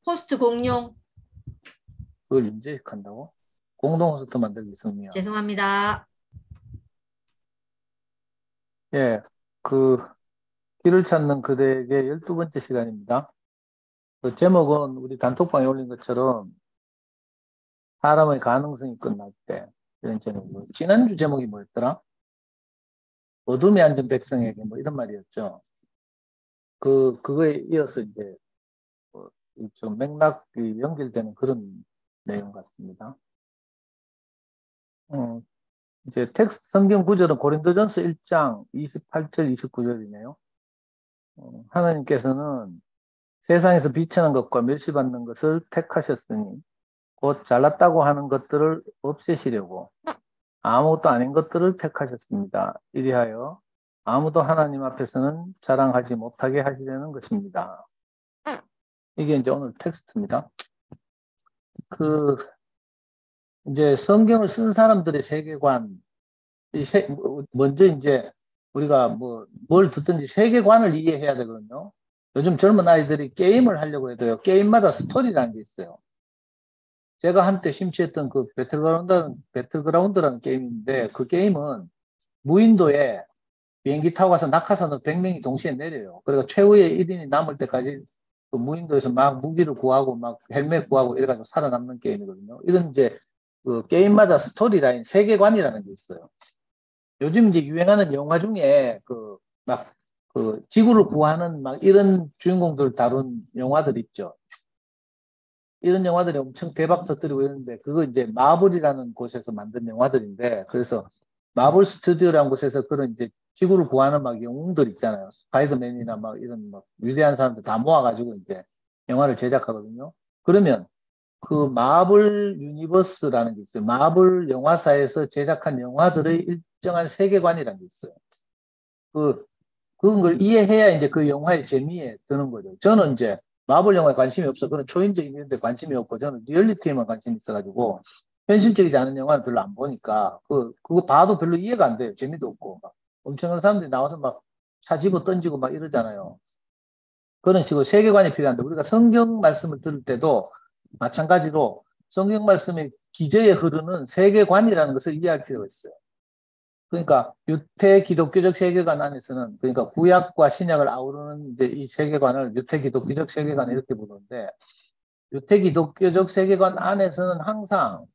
호스트 공룡. 그걸 인제한다고? 공동 호스트 만들기 승리야. 죄송합니다. 예, 그 길을 찾는 그대에게 12번째 시간입니다. 그 제목은 우리 단톡방에 올린 것처럼 사람의 가능성이 끝날 때 이런 제목이고, 지난주 제목이 뭐였더라? 어둠에 앉은 백성에게 뭐 이런 말이었죠. 그거에 이어서 이제 좀 맥락이 연결되는 그런 내용 같습니다. 이제 텍스트 성경 구절은 고린도전서 1장 28절 29절이네요. 하나님께서는 세상에서 비천한 것과 멸시받는 것을 택하셨으니 곧 잘났다고 하는 것들을 없애시려고 아무것도 아닌 것들을 택하셨습니다. 이리하여 아무도 하나님 앞에서는 자랑하지 못하게 하시려는 것입니다. 이게 이제 오늘 텍스트입니다. 이제 성경을 쓴 사람들의 세계관, 먼저 이제 우리가 뭘 듣든지 세계관을 이해해야 되거든요. 요즘 젊은 아이들이 게임을 하려고 해도요, 게임마다 스토리라는 게 있어요. 제가 한때 심취했던 그 배틀그라운드라는 게임인데, 그 게임은 무인도에 비행기 타고 가서 낙하산으로 100명이 동시에 내려요. 그리고 최후의 1인이 남을 때까지 그 무인도에서 막 무기를 구하고 막 헬멧 구하고 이래가지고 살아남는 게임이거든요. 이런 이제 그 게임마다 스토리라인, 세계관이라는 게 있어요. 요즘 이제 유행하는 영화 중에 지구를 구하는 막 이런 주인공들 다룬 영화들 있죠. 이런 영화들이 엄청 대박 터뜨리고 있는데, 그거 이제 마블이라는 곳에서 만든 영화들인데, 그래서 마블 스튜디오라는 곳에서 그런 이제 지구를 구하는 막 영웅들 있잖아요. 스파이더맨이나 막 이런 막 위대한 사람들 다 모아가지고 이제 영화를 제작하거든요. 그러면 그 마블 유니버스라는 게 있어요. 마블 영화사에서 제작한 영화들의 일정한 세계관이라는 게 있어요. 그런 걸 이해해야 이제 그 영화의 재미에 드는 거죠. 저는 이제 마블 영화에 관심이 없어. 그런 초인적인 이런 데 관심이 없고, 저는 리얼리티에만 관심이 있어가지고, 현실적이지 않은 영화를 별로 안 보니까, 그거 봐도 별로 이해가 안 돼요. 재미도 없고, 막, 엄청난 사람들이 나와서 막, 차 집어 던지고 막 이러잖아요. 그런 식으로 세계관이 필요한데, 우리가 성경 말씀을 들을 때도 마찬가지로 성경 말씀의 기저에 흐르는 세계관이라는 것을 이해할 필요가 있어요. 그러니까 유태 기독교적 세계관 안에서는, 그러니까 구약과 신약을 아우르는 이제 이 세계관을 유태 기독교적 세계관 이렇게 부르는데, 유태 기독교적 세계관 안에서는 항상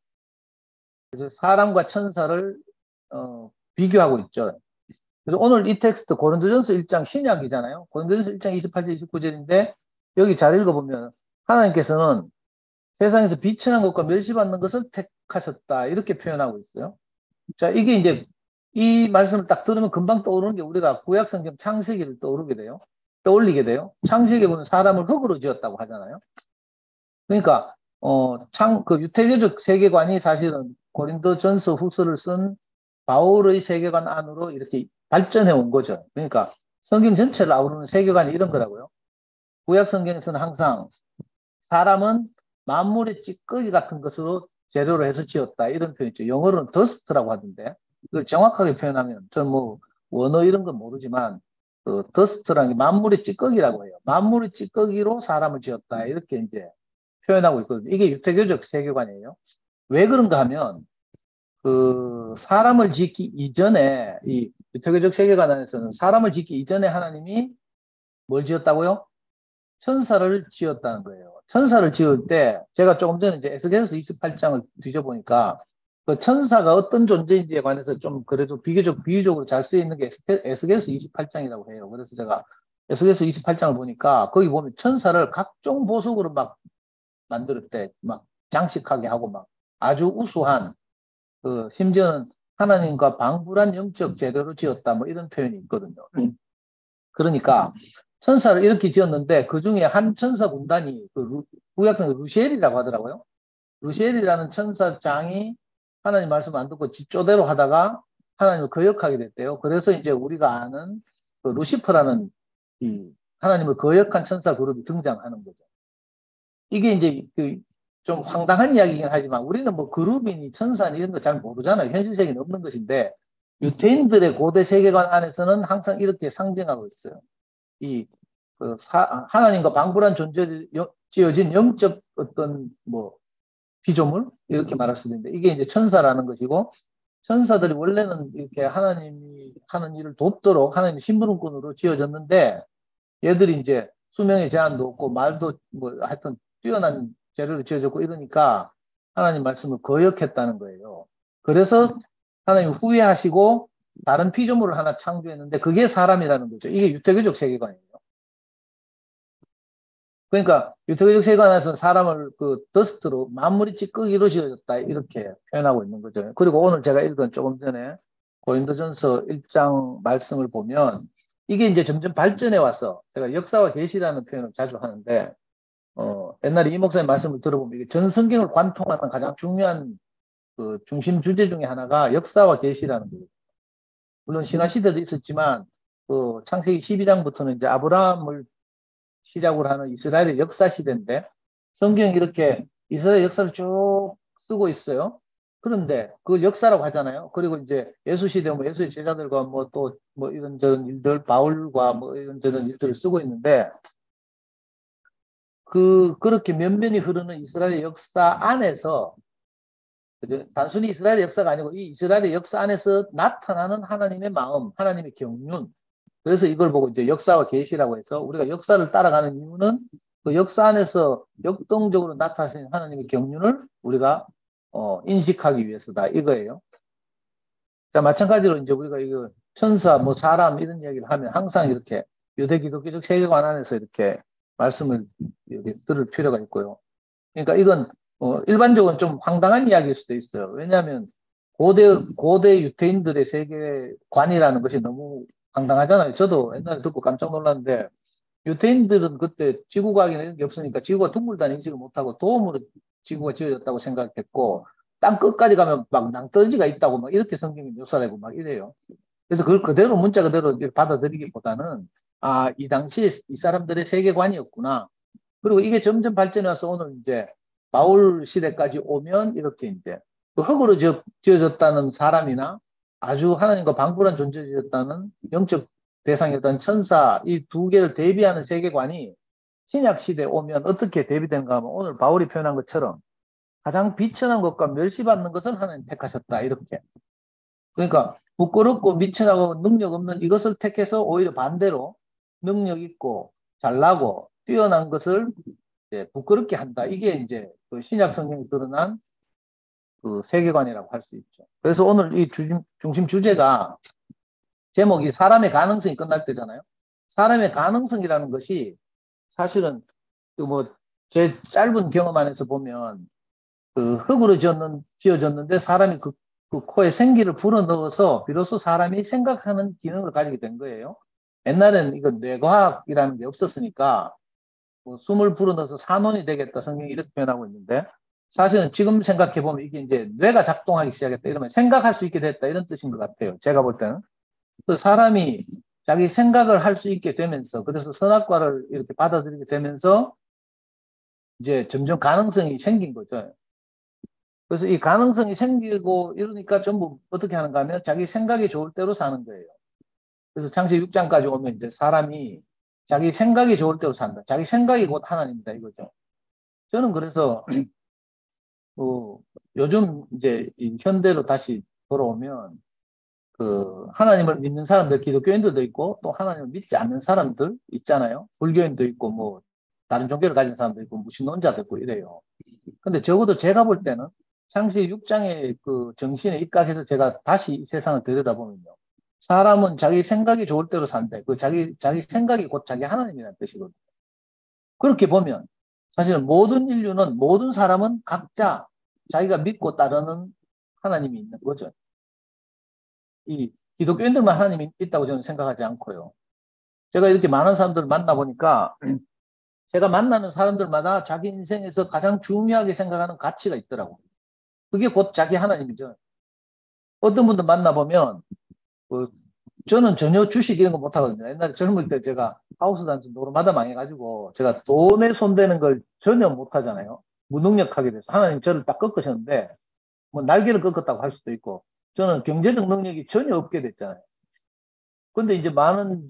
사람과 천사를 비교하고 있죠. 그래서 오늘 이 텍스트 고린도전서 1장 신약이잖아요. 고린도전서 1장 28절 29절인데, 여기 잘 읽어보면 하나님께서는 세상에서 비천한 것과 멸시받는 것을 택하셨다 이렇게 표현하고 있어요. 자, 이게 이제 이 말씀을 딱 들으면 금방 떠오르는 게, 우리가 구약성경 창세기를 떠올리게 돼요. 창세기에 보면 사람을 흙으로 지었다고 하잖아요. 그러니까 그 유태교적 세계관이 사실은 고린도전서 후서를 쓴 바울의 세계관 안으로 이렇게 발전해 온 거죠. 그러니까 성경 전체를 아우르는 세계관이 이런 거라고요. 구약 성경에서는 항상 사람은 만물의 찌꺼기 같은 것으로 재료로 해서 지었다 이런 표현이죠. 영어로는 더스트라고 하던데, 그걸 정확하게 표현하면, 저는 원어 이런 건 모르지만 그 더스트라는 게 만물의 찌꺼기라고 해요. 만물의 찌꺼기로 사람을 지었다 이렇게 이제 표현하고 있거든요. 이게 유태교적 세계관이에요. 왜 그런가 하면, 그 사람을 짓기 이전에, 이 유태교적 세계관 안에서는 사람을 짓기 이전에 하나님이 뭘 지었다고요? 천사를 지었다는 거예요. 천사를 지을 때, 제가 조금 전에 이제 에스겔서 28장을 뒤져보니까, 그 천사가 어떤 존재인지에 관해서 좀 그래도 비유적으로 잘 쓰여 있는 게 에스겔서 28장이라고 해요. 그래서 제가 에스겔서 28장을 보니까, 거기 보면 천사를 각종 보석으로 막 만들었대. 막 장식하게 하고 막 아주 우수한, 심지어는 하나님과 방불한 영적 재료로 지었다. 뭐 이런 표현이 있거든요. 그러니까 천사를 이렇게 지었는데, 그 중에 한 천사 군단이 구약성 루시엘이라고 하더라고요. 루시엘이라는 천사장이 하나님 말씀 안 듣고 지 쪼대로 하다가 하나님을 거역하게 됐대요. 그래서 이제 우리가 아는 그 루시퍼라는 이 하나님을 거역한 천사 그룹이 등장하는 거죠. 이게 이제 좀 황당한 이야기이긴 하지만, 우리는 뭐 그룹이니 천사니 이런 거 잘 모르잖아요. 현실적인 없는 것인데, 유태인들의 고대 세계관 안에서는 항상 이렇게 상징하고 있어요. 하나님과 방불한 존재, 찌어진 영적 어떤 뭐 피조물 이렇게 말할 수도 있는데 이게 이제 천사라는 것이고 천사들이 원래는 이렇게 하나님이 하는 일을 돕도록 하나님의 심부름꾼으로 지어졌는데 얘들이 이제 수명의 제한도 없고 말도 뭐 하여튼 뛰어난 재료로 지어졌고 이러니까 하나님 말씀을 거역했다는 거예요. 그래서 하나님 후회하시고 다른 피조물을 하나 창조했는데 그게 사람이라는 거죠. 이게 유태교적 세계관이에요. 그러니까 유태교적 세계관에서 사람을 그 더스트로 만물이 찌꺼기로 지어졌다 이렇게 표현하고 있는 거죠. 그리고 오늘 제가 읽은 조금 전에 고린도전서 1장 말씀을 보면 이게 이제 점점 발전해 와서 제가 역사와 계시라는 표현을 자주 하는데 옛날에 이 목사님 말씀을 들어보면 이게 전 성경을 관통하는 가장 중요한 그 중심 주제 중에 하나가 역사와 계시라는 거예요. 물론 신화 시대도 있었지만 그 창세기 12장부터는 이제 아브라함을 시작으로 하는 이스라엘의 역사 시대인데 성경이 이렇게 이스라엘 역사를 쭉 쓰고 있어요. 그런데 그걸 역사라고 하잖아요. 그리고 이제 예수 시대 뭐 예수의 제자들과 뭐 또 뭐 이런저런 일들 바울과 뭐 이런저런 일들을 쓰고 있는데 그렇게 면면이 흐르는 이스라엘의 역사 안에서 그죠? 단순히 이스라엘의 역사가 아니고 이 이스라엘의 역사 안에서 나타나는 하나님의 마음, 하나님의 경륜. 그래서 이걸 보고 이제 역사와 계시라고 해서 우리가 역사를 따라가는 이유는 그 역사 안에서 역동적으로 나타나신 하나님의 경륜을 우리가 인식하기 위해서다 이거예요. 자, 마찬가지로 이제 우리가 이거 천사, 뭐 사람 이런 이야기를 하면 항상 이렇게 유대 기독교적 세계관 안에서 이렇게 말씀을 이렇게 들을 필요가 있고요. 그러니까 이건 일반적으로 좀 황당한 이야기일 수도 있어요. 왜냐하면 고대 유태인들의 세계관이라는 것이 너무 황당하잖아요. 저도 옛날에 듣고 깜짝 놀랐는데 유태인들은 그때 지구과학이나 이런 게 없으니까 지구가 둥글다는 인식을 못하고 도움으로 지구가 지어졌다고 생각했고 땅 끝까지 가면 막 낭떠러지가 있다고 막 이렇게 성경이 묘사되고 막 이래요. 그래서 그걸 그대로 문자 그대로 받아들이기보다는 아, 이 당시에 이 사람들의 세계관이었구나. 그리고 이게 점점 발전해 와서 오늘 이제 바울 시대까지 오면 이렇게 이제 그 흙으로 지어졌다는 사람이나 아주 하나님과 방불한 존재였다는 영적 대상이었던 천사 이 두 개를 대비하는 세계관이 신약 시대에 오면 어떻게 대비되는가 하면 오늘 바울이 표현한 것처럼 가장 비천한 것과 멸시받는 것을 하나님 택하셨다 이렇게. 그러니까 부끄럽고 미천하고 능력 없는 이것을 택해서 오히려 반대로 능력 있고 잘나고 뛰어난 것을 이제 부끄럽게 한다. 이게 이제 그 신약 성경에 드러난 그 세계관이라고 할 수 있죠. 그래서 오늘 이 중심 주제가 제목이 사람의 가능성이 끝날 때잖아요. 사람의 가능성이라는 것이 사실은 그 뭐 제 짧은 경험 안에서 보면 그 흙으로 지어졌는데 사람이 그 코에 생기를 불어넣어서 비로소 사람이 생각하는 기능을 가지게 된 거예요. 옛날에는 이거 뇌과학이라는 게 없었으니까 뭐 숨을 불어넣어서 산혼이 되겠다 성경이 이렇게 표현하고 있는데 사실은 지금 생각해 보면 이게 이제 뇌가 작동하기 시작했다 이러면 생각할 수 있게 됐다 이런 뜻인 것 같아요. 제가 볼 때는 그 사람이 자기 생각을 할 수 있게 되면서 그래서 선악과를 이렇게 받아들이게 되면서 이제 점점 가능성이 생긴 거죠. 그래서 이 가능성이 생기고 이러니까 전부 어떻게 하는가 하면 자기 생각이 좋을 대로 사는 거예요. 그래서 창세기 6장까지 오면 이제 사람이 자기 생각이 좋을 대로 산다. 자기 생각이 곧 하나님이다 이거죠. 저는 그래서 요즘 이제 이 현대로 다시 돌아오면 그 하나님을 믿는 사람들 기독교인들도 있고 또 하나님을 믿지 않는 사람들 있잖아요. 불교인도 있고 뭐 다른 종교를 가진 사람도 있고 무신론자도 있고 이래요. 근데 적어도 제가 볼 때는 창세기 6장의 그 정신에 입각해서 제가 다시 이 세상을 들여다보면요. 사람은 자기 생각이 좋을 대로 산대. 그 자기 생각이 곧 자기 하나님이라는 뜻이거든요. 그렇게 보면 사실은 모든 인류는 모든 사람은 각자 자기가 믿고 따르는 하나님이 있는 거죠. 이 기독교인들만 하나님이 있다고 저는 생각하지 않고요. 제가 이렇게 많은 사람들을 만나보니까 제가 만나는 사람들마다 자기 인생에서 가장 중요하게 생각하는 가치가 있더라고요. 그게 곧 자기 하나님이죠. 어떤 분들 만나보면 그 저는 전혀 주식 이런 거 못하거든요. 옛날에 젊을 때 제가 하우스 단지 노름마다 망해가지고 제가 돈에 손대는 걸 전혀 못하잖아요. 무능력하게 돼서 하나님 저를 딱 꺾으셨는데 뭐 날개를 꺾었다고 할 수도 있고 저는 경제적 능력이 전혀 없게 됐잖아요. 근데 이제 많은 이제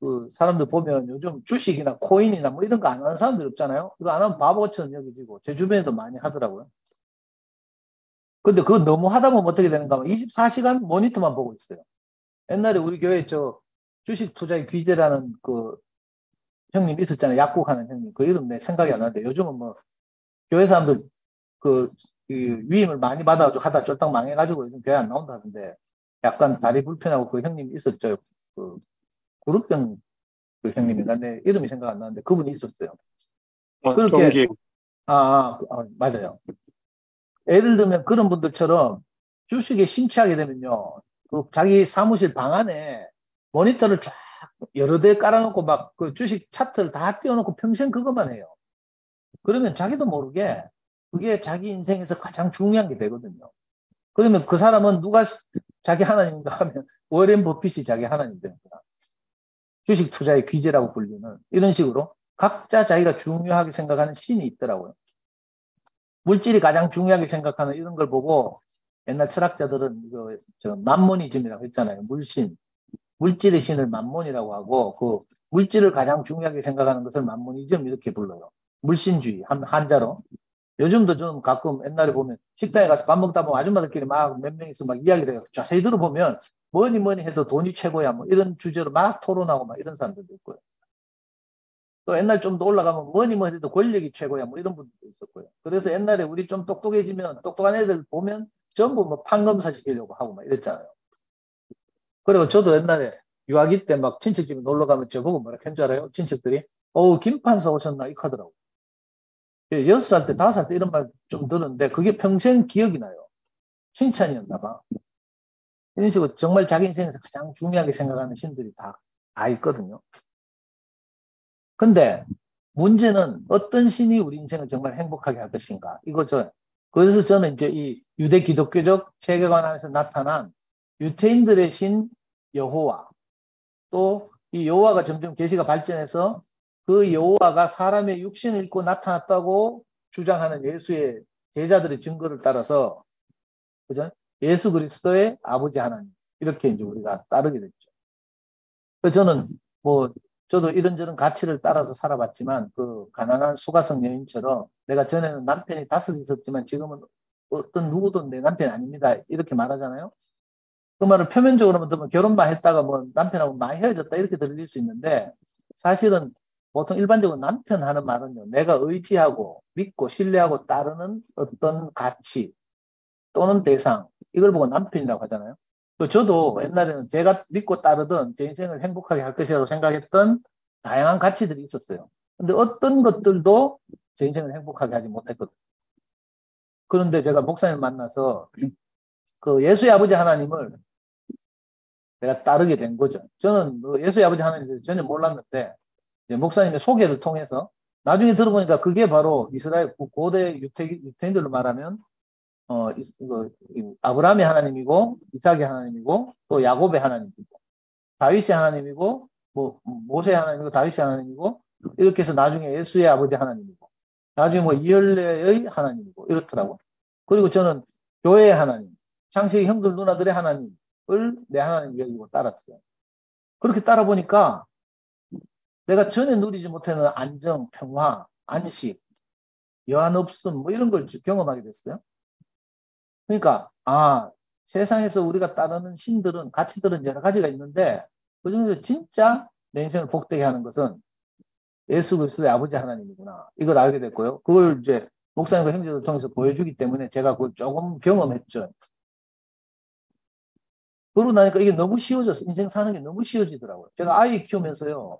그 사람들 보면 요즘 주식이나 코인이나 뭐 이런 거 안 하는 사람들 없잖아요. 이거 안 하면 바보처럼 여겨지고 제 주변에도 많이 하더라고요. 근데 그거 너무 하다 보면 어떻게 되는가 하면 24시간 모니터만 보고 있어요. 옛날에 우리 교회 저 주식 투자의 귀재라는 그 형님 있었잖아요. 약국하는 형님. 그 이름 내 생각이 안 나는데 요즘은 뭐 교회 사람들 그 위임을 많이 받아가지고 하다 쫄딱 망해가지고 요즘 교회 안 나온다던데 약간 다리 불편하고 그 형님 있었죠. 그 구루병 그 형님인가 내 이름이 생각 안 나는데 그분이 있었어요. 그렇게 쫑기. 맞아요. 예를 들면 그런 분들처럼 주식에 심취하게 되면요. 그 자기 사무실 방 안에 모니터를 쫙 여러 대 깔아놓고 막 그 주식 차트를 다 띄워놓고 평생 그것만 해요. 그러면 자기도 모르게 그게 자기 인생에서 가장 중요한 게 되거든요. 그러면 그 사람은 누가 자기 하나님인가 하면 워렌 버핏이 자기 하나님 됩니다. 주식 투자의 귀재라고 불리는 이런 식으로 각자 자기가 중요하게 생각하는 신이 있더라고요. 물질이 가장 중요하게 생각하는 이런 걸 보고 옛날 철학자들은 저 만모니즘이라고 했잖아요. 물신. 물질의 신을 만몬이라고 하고 그 물질을 가장 중요하게 생각하는 것을 만모니즘 이렇게 불러요. 물신주의 한자로. 요즘도 좀 가끔 옛날에 보면 식당에 가서 밥 먹다 보면 아줌마들끼리 막 몇 명이서 막 이야기를 해요. 자세히 들어보면 뭐니 해도 돈이 최고야 뭐 이런 주제로 막 토론하고 막 이런 사람들도 있고요. 또 옛날 좀 더 올라가면 뭐니 해도 권력이 최고야 뭐 이런 분들도 있었고요. 그래서 옛날에 우리 좀 똑똑해지면 똑똑한 애들 보면 전부 뭐 판검사 시키려고 하고 막 이랬잖아요. 그리고 저도 옛날에 유아기 때 막 친척집에 놀러 가면 저보고 뭐라 했는 줄 알아요? 친척들이 어우 김판사 오셨나 이렇게 하더라고. 6살 때 5살 때 이런 말 좀 들었는데 그게 평생 기억이 나요. 칭찬이었나 봐. 이런 식으로 정말 자기 인생에서 가장 중요하게 생각하는 신들이 다 있거든요. 근데 문제는 어떤 신이 우리 인생을 정말 행복하게 할 것인가 이거죠. 그래서 저는 이제 이 유대 기독교적 세계관 안에서 나타난 유태인들의 신 여호와 또 이 여호와가 점점 계시가 발전해서 그 여호와가 사람의 육신을 입고 나타났다고 주장하는 예수의 제자들의 증거를 따라서 그죠? 예수 그리스도의 아버지 하나님 이렇게 이제 우리가 따르게 됐죠. 그래서 저는 뭐 저도 이런저런 가치를 따라서 살아봤지만 그 가난한 수가성 여인처럼 내가 전에는 남편이 5 있었지만 지금은 어떤 누구도 내 남편이 아닙니다 이렇게 말하잖아요. 그 말을 표면적으로만 들으면 결혼만 했다가 뭐 남편하고 많이 헤어졌다 이렇게 들릴 수 있는데 사실은 보통 일반적으로 남편 하는 말은요. 내가 의지하고 믿고 신뢰하고 따르는 어떤 가치 또는 대상 이걸 보고 남편이라고 하잖아요. 또 저도 옛날에는 제가 믿고 따르던 제 인생을 행복하게 할 것이라고 생각했던 다양한 가치들이 있었어요. 근데 어떤 것들도 제 인생을 행복하게 하지 못했거든요. 그런데 제가 목사님 만나서 그 예수의 아버지 하나님을 내가 따르게 된 거죠. 저는 예수의 아버지 하나님을 전혀 몰랐는데 이제 목사님의 소개를 통해서 나중에 들어보니까 그게 바로 이스라엘 고대 유태인들로 말하면 아브라함의 하나님이고 이삭의 하나님이고 또 야곱의 하나님이고 다윗의 하나님이고 뭐 모세의 하나님이고 다윗의 하나님이고 이렇게 해서 나중에 예수의 아버지 하나님이고 나중에 뭐 이열레의 하나님이고 이렇더라고. 그리고 저는 교회의 하나님, 창세기 형들 누나들의 하나님을 내 하나님 여기고 따랐어요. 그렇게 따라 보니까 내가 전에 누리지 못하는 안정, 평화, 안식, 여한 없음 뭐 이런 걸 경험하게 됐어요. 그러니까 세상에서 우리가 따르는 신들은 가치들은 여러 가지가 있는데 그중에서 진짜 내 인생을 복되게 하는 것은 예수 그리스도의 아버지 하나님이구나. 이걸 알게 됐고요. 그걸 이제 목사님과 형제들 통해서 보여주기 때문에 제가 그걸 조금 경험했죠. 그러고 나니까 이게 너무 쉬워졌어. 인생 사는 게 너무 쉬워지더라고요. 제가 아이 키우면서요.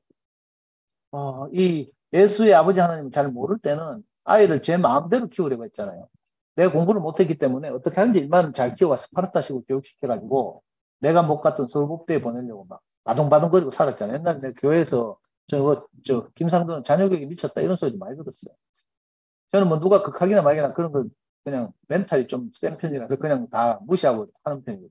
이 예수의 아버지 하나님 잘 모를 때는 아이를 제 마음대로 키우려고 했잖아요. 내가 공부를 못했기 때문에 어떻게 하는지 일만 잘 키워가 스파르타식으로 교육시켜가지고 내가 못 갔던 서울법대에 보내려고 막 바둥바둥거리고 살았잖아요. 옛날에 내 교회에서 김상도는 자녀교육에 미쳤다 이런 소리도 많이 들었어요. 저는 뭐 누가 극하기나 말기나 그런 거 그냥 멘탈이 좀 센 편이라서 그냥 다 무시하고 하는 편이거든요.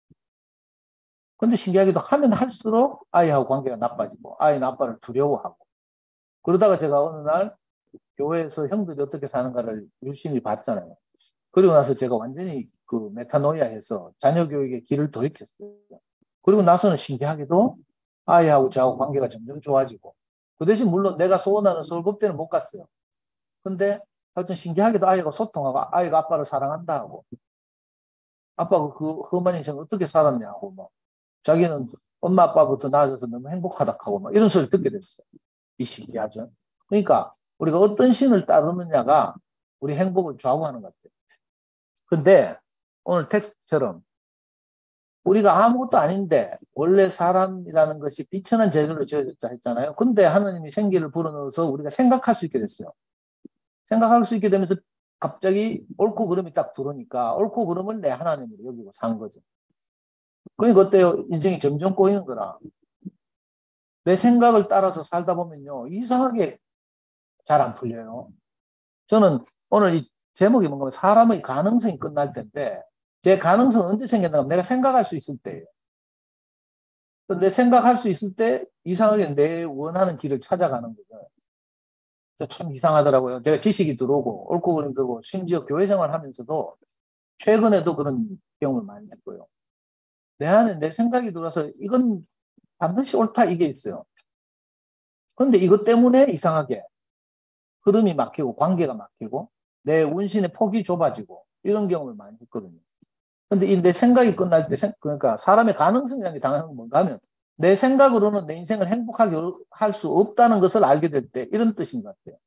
근데 신기하게도 하면 할수록 아이하고 관계가 나빠지고 아이는 아빠를 두려워하고 그러다가 제가 어느 날 교회에서 형들이 어떻게 사는가를 유심히 봤잖아요. 그리고 나서 제가 완전히 그 메타노이아해서 자녀 교육의 길을 돌이켰어요. 그리고 나서는 신기하게도 아이하고 저하고 관계가 점점 좋아지고. 그 대신 물론 내가 소원하는 서울법대는 못 갔어요. 근데 하여튼 신기하게도 아이가 소통하고 아이가 아빠를 사랑한다 하고 아빠가 그 험한 인생 어떻게 살았냐고 막 자기는 엄마 아빠부터 나아져서 너무 행복하다 하고 막 이런 소리 듣게 됐어요. 이 신기하죠. 그러니까 우리가 어떤 신을 따르느냐가 우리 행복을 좌우하는 것 같아요. 근데 오늘 텍스트처럼 우리가 아무것도 아닌데 원래 사람이라는 것이 비천한 재질로 지어졌다 했잖아요. 근데 하나님이 생기를 불어넣어서 우리가 생각할 수 있게 됐어요. 생각할 수 있게 되면서 갑자기 옳고 그름이 딱 들어오니까 옳고 그름을 내 하나님으로 여기고 산 거죠. 그러니까 어때요? 인생이 점점 꼬이는 거라. 내 생각을 따라서 살다 보면요. 이상하게 잘 안 풀려요. 저는 오늘 이 제목이 뭔가 사람의 가능성이 끝날 때인데 제 가능성은 언제 생겼나 하면 내가 생각할 수 있을 때예요. 근데 생각할 수 있을 때 이상하게 내 원하는 길을 찾아가는 거죠. 참 이상하더라고요. 제가 지식이 들어오고 옳고 그름 들어오고 심지어 교회 생활 하면서도 최근에도 그런 경험을 많이 했고요. 내 안에 내 생각이 들어서 이건 반드시 옳다 이게 있어요. 그런데 이것 때문에 이상하게 흐름이 막히고 관계가 막히고 내 운신의 폭이 좁아지고 이런 경험을 많이 했거든요. 근데 이 내 생각이 끝날 때 그러니까 사람의 가능성이라는 게 당연한 건 뭔가 하면 내 생각으로는 내 인생을 행복하게 할 수 없다는 것을 알게 될 때 이런 뜻인 것 같아요.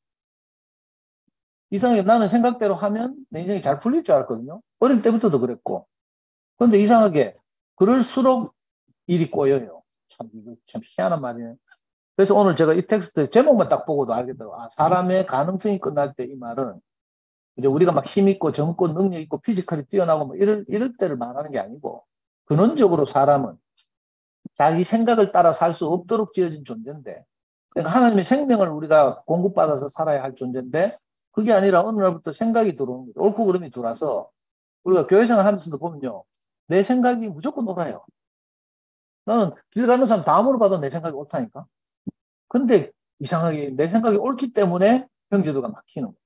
이상하게 나는 생각대로 하면 내 인생이 잘 풀릴 줄 알았거든요. 어릴 때부터도 그랬고. 그런데 이상하게 그럴수록 일이 꼬여요. 참, 이거 참 희한한 말이에요. 그래서 오늘 제가 이 텍스트 제목만 딱 보고도 알겠더라고요. 아, 사람의 가능성이 끝날 때 이 말은 이제 우리가 막 힘있고 젊고 능력 있고 피지컬이 뛰어나고 뭐 이럴 때를 말하는 게 아니고 근원적으로 사람은 자기 생각을 따라 살 수 없도록 지어진 존재인데 그러니까 하나님의 생명을 우리가 공급받아서 살아야 할 존재인데 그게 아니라 어느 날부터 생각이 들어오는 거죠. 옳고 그름이 들어와서 우리가 교회 생활 하면서도 보면요. 내 생각이 무조건 옳아요. 나는 길 가는 사람 다 물어봐도 내 생각이 옳다니까. 근데 이상하게 내 생각이 옳기 때문에 형제도가 막히는 거예요.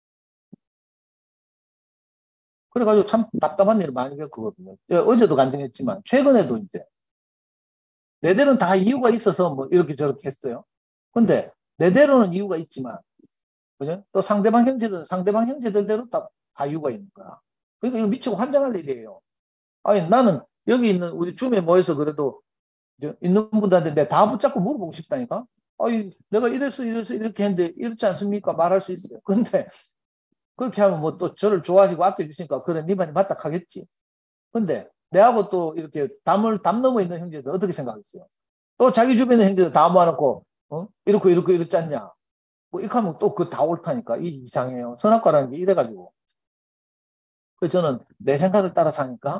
그래가지고 참 답답한 일을 많이 겪거든요. 어제도 간증했지만 최근에도 이제 내대로는 다 이유가 있어서 뭐 이렇게 저렇게 했어요. 근데 내대로는 이유가 있지만 그죠? 또 상대방 형제들대로 다 이유가 있는 거야. 그러니까 이거 미치고 환장할 일이에요. 아니 나는 여기 있는 우리 줌에 모여서 그래도 있는 분들한테 내가 다 붙잡고 물어보고 싶다니까. 아니 내가 이래서 이렇게 했는데 이렇지 않습니까? 말할 수 있어요. 근데 그렇게 하면 뭐 또 저를 좋아하시고 아껴주시니까 그래 네 말이 맞다 하겠지. 근데 내하고 또 이렇게 담 넘어 있는 형제들 어떻게 생각했어요? 또 자기 주변의 형제들 다 모아놓고 이렇고 이렇지 않냐? 뭐 이렇게 하면 또 그 다 옳다니까. 이 이상해요. 선악과라는 게 이래가지고. 그래서 저는 내 생각을 따라 사니까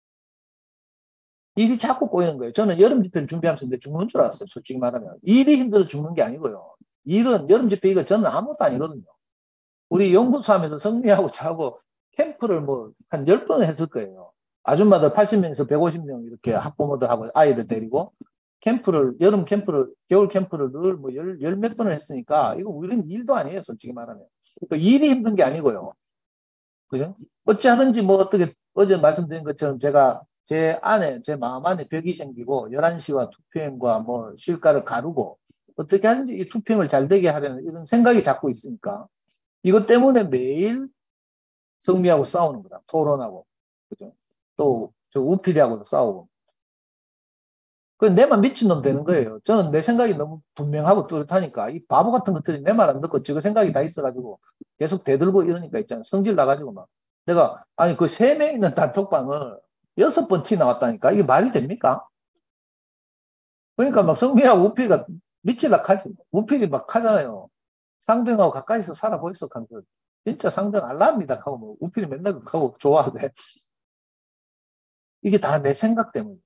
일이 자꾸 꼬이는 거예요. 저는 여름 집회를 준비하면서 내 죽는 줄 알았어요. 솔직히 말하면. 일이 힘들어 죽는 게 아니고요. 일은 여름 집회 이거 저는 아무것도 아니거든요. 우리 연구소 하면서 성미하고 저하고 캠프를 뭐 한 10번을 했을 거예요. 아줌마들 80명에서 150명 이렇게 학부모들하고 아이들 데리고 여름 캠프를, 겨울 캠프를 늘 뭐 열 몇 번을 했으니까 이거 우리는 일도 아니에요. 솔직히 말하면. 그 일이 힘든 게 아니고요. 그죠? 어찌하든지 뭐 어떻게 어제 말씀드린 것처럼 제가 제 마음 안에 벽이 생기고 11시와 투표행과 뭐 실가를 가르고 어떻게 하든지 이 투표행을 잘 되게 하려는 이런 생각이 자꾸 있으니까 이것 때문에 매일 성미하고 싸우는 거다. 토론하고. 그죠? 또 저 우필이하고도 싸우고. 그 내만 미친놈 되는 거예요. 저는 내 생각이 너무 분명하고 뚜렷하니까 이 바보 같은 것들이 내 말 안 듣고 지그 생각이 다 있어가지고 계속 대들고 이러니까 있잖아요. 성질 나가지고 막. 내가 아니 그 3명 있는 단톡방을 6번 티 나왔다니까 이게 말이 됩니까? 그러니까 막 성미하고 우필이가 미칠라 하지. 우필이 막 하잖아요. 상등하고 가까이서 살아보이소 하면서 진짜 상등 알랍니다 하고 뭐 우필이 맨날 하고 좋아하대. 이게 다 내 생각 때문에.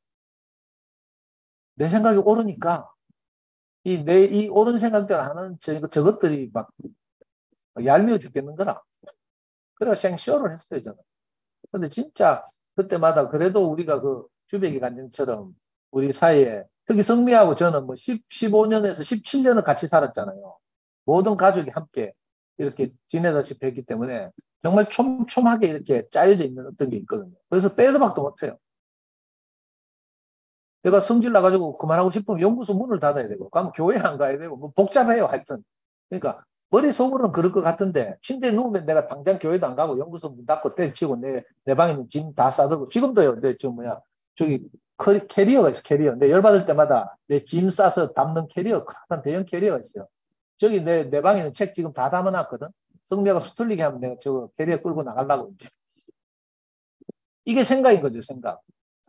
내 생각이 옳으니까 이 옳은 생각들 하는 저것들이 막 얄미워 죽겠는 거라. 그래서 생쇼를 했어요, 저는. 근데 진짜 그때마다 그래도 우리가 그 주백이 간증처럼 우리 사이에 특히 성미하고 저는 뭐 15년에서 17년을 같이 살았잖아요. 모든 가족이 함께 이렇게 지내다시피 했기 때문에 정말 촘촘하게 이렇게 짜여져 있는 어떤 게 있거든요. 그래서 빼도 박도 못해요. 내가 성질 나가지고 그만하고 싶으면 연구소 문을 닫아야 되고, 가면 교회 안 가야 되고, 뭐 복잡해요, 하여튼. 그러니까, 머릿속으로는 그럴 것 같은데, 침대에 누우면 내가 당장 교회도 안 가고, 연구소 문 닫고, 때려치고, 내 방에 있는 짐 다 싸들고, 지금도요, 저기, 캐리어가 있어, 캐리어. 내 열받을 때마다 내 짐 싸서 담는 캐리어, 큰 대형 캐리어가 있어요. 저기 내 방에 있는 책 지금 다 담아놨거든? 성미가 수틀리게 하면 내가 저 캐리어 끌고 나가려고, 이제. 이게 생각인 거죠, 생각.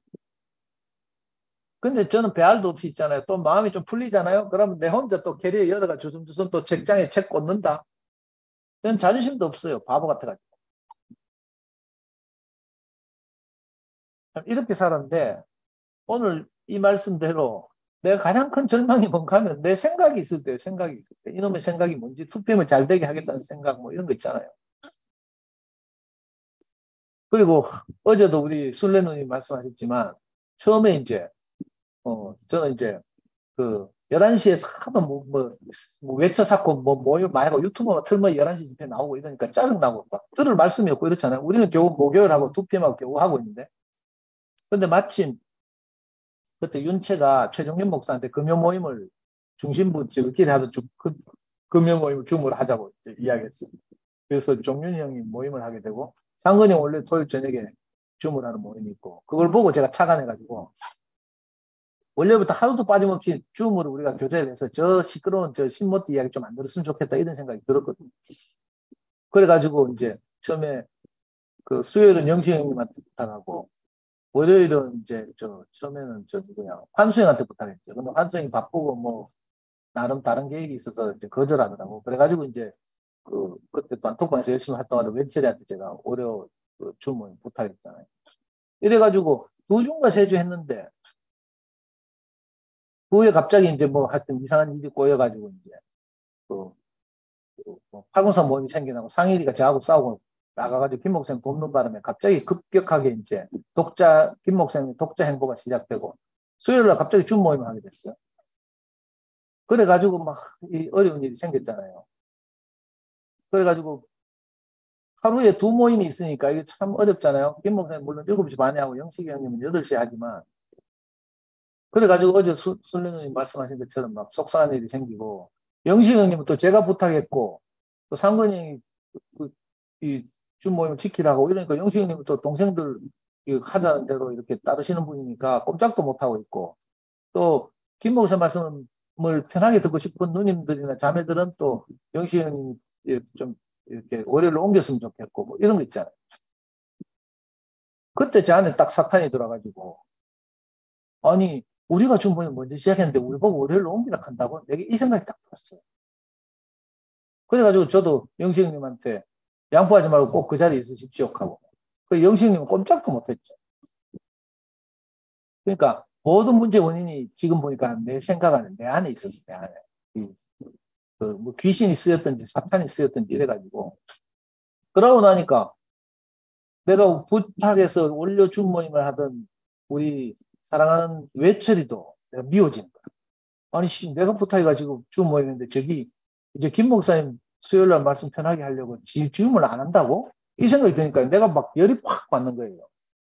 근데 저는 배알도 없이 있잖아요. 또 마음이 좀 풀리잖아요. 그러면 내 혼자 또 캐리어 열어가 주섬주섬 또 책장에 책 꽂는다. 저는 자존심도 없어요. 바보 같아가지고. 참 이렇게 살았는데, 오늘 이 말씀대로 내가 가장 큰 절망이 뭔가 하면 내 생각이 있을 때요. 생각이 있을 때. 이놈의 생각이 뭔지 투표를 잘 되게 하겠다는 생각 뭐 이런 거 있잖아요. 그리고 어제도 우리 술래 누님 말씀하셨지만 처음에 이제 저는 이제 그 11시에 하도 뭐 외쳐 쌓고 뭐 모임 많이 하고 유튜브만 틀면 11시 집회 나오고 이러니까 짜증나고 막 들을 말씀이 없고 이렇잖아요. 우리는 겨우 목요일하고 2PM하고 겨우 하고 있는데. 근데 마침 그때 윤채가 최종현 목사한테 금요 모임을 중심부 저희끼리 하던 금요 모임을 줌으로 하자고 이야기했어요. 그래서 종윤이 형이 모임을 하게 되고 상근이 원래 토요일 저녁에 줌을 하는 모임이 있고 그걸 보고 제가 착안해가지고 원래부터 하루도 빠짐없이 줌으로 우리가 교제를 해서 저 시끄러운 저 신모띠 이야기 좀 안 들었으면 좋겠다 이런 생각이 들었거든요. 그래가지고 이제 처음에 그 수요일은 영식 형님한테 부탁하고 월요일은 이제 처음에는 누구냐 환수 형한테 부탁했죠. 근데 환수 형이 바쁘고 뭐 나름 다른 계획이 있어서 이제 거절하더라고. 그래가지고 이제 그때 또 안톡방에서 열심히 활동하던 웬철이한테 제가 월요 줌을 부탁했잖아요. 이래가지고 두 주인가 세 주 했는데 그 후에 갑자기 이제 뭐 하여튼 이상한 일이 꼬여가지고 이제 그, 뭐 팔공산 모임이 생겨나고 상일이가 저하고 싸우고 나가가지고 김 목사님 돕는 바람에 갑자기 급격하게 이제 김 목사님 독자 행보가 시작되고 수요일 날 갑자기 줌 모임을 하게 됐어요. 그래가지고 막 이 어려운 일이 생겼잖아요. 그래가지고 하루에 두 모임이 있으니까 이게 참 어렵잖아요. 김 목사님 물론 7시 반에 하고 영식이 형님은 8시에 하지만 그래가지고 어제 순례누님 말씀하신 것처럼 막 속상한 일이 생기고 영식이 형님은 또 제가 부탁했고 또 상근이 형이 이 준 모임을 지키라고 이러니까 영식이 형님은 또 동생들 하자는 대로 이렇게 따르시는 분이니까 꼼짝도 못하고 있고 또 김 목사 말씀을 편하게 듣고 싶은 누님들이나 자매들은 또 영식이 형님이 좀 이렇게 월요일로 옮겼으면 좋겠고 뭐 이런 거 있잖아요. 그때 제 안에 딱 사탄이 들어가지고 아니 우리가 중보에 먼저 시작했는데 우리 보고 월요일로 옮기라 한다고 내게 이 생각이 딱 들었어요. 그래가지고 저도 영식님한테 양보하지 말고 꼭 그 자리에 있으십시오 하고 그 영식님은 꼼짝도 못했죠. 그러니까 모든 문제 원인이 지금 보니까 내 생각 안에 내 안에 있었어요. 내 안에 뭐 귀신이 쓰였든지 사탄이 쓰였든지 이래가지고 그러고 나니까 내가 부탁해서 원료 준모임을 하던 우리 사랑하는 외철이도 내가 미워지는 거야. 아니, 내가 부탁해가지고 준모임인데 저기 이제 김 목사님 수요일 날 말씀 편하게 하려고 지음을 안 한다고? 이 생각이 드니까 내가 막 열이 팍 받는 거예요.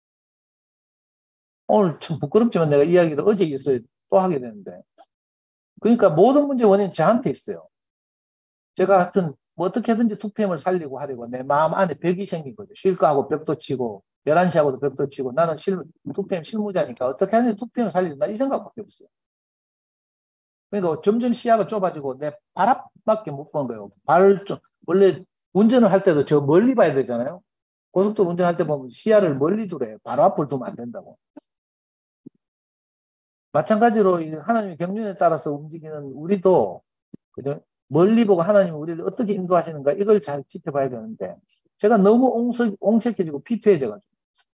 오늘 참 부끄럽지만 내가 이야기를 어제 있어요. 또 하게 되는데. 그러니까 모든 문제 원인은 저한테 있어요. 제가 하여튼 뭐 어떻게든지 2PM을 살리고 하려고 내 마음 안에 벽이 생긴 거죠. 쉴 거하고 벽도 치고 11시하고도 벽도 치고 나는 2PM 실무자니까 어떻게 하든지 2PM을 살리자 이 생각밖에 없어요. 그러니까 점점 시야가 좁아지고 내 발 앞밖에 못 본 거예요. 원래 운전을 할 때도 저 멀리 봐야 되잖아요. 고속도로 운전할 때 보면 시야를 멀리 두래요. 바로 앞을 두면 안 된다고. 마찬가지로 하나님의 경륜에 따라서 움직이는 우리도 그죠? 멀리 보고 하나님이 우리를 어떻게 인도하시는가 이걸 잘 지켜봐야 되는데 제가 너무 옹색해지고 피폐해져가지고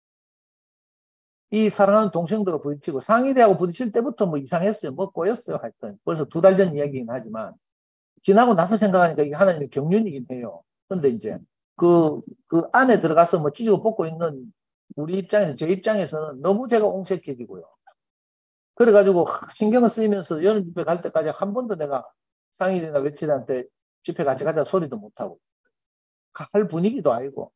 이 사랑하는 동생들과 부딪히고 상일이하고 부딪힐 때부터 뭐 이상했어요. 뭐 꼬였어요. 하여튼 벌써 2달 전 이야기긴 하지만 지나고 나서 생각하니까 이게 하나님의 경륜이긴 해요. 근데 이제 그 안에 들어가서 뭐 찢고 뽑고 있는 우리 입장에서 제 입장에서는 너무 제가 옹색해지고요. 그래가지고 신경을 쓰이면서 여느 집에 갈 때까지 한 번도 내가 상일이나 외칠한테 집회 같이 가자 소리도 못하고 할 분위기도 아니고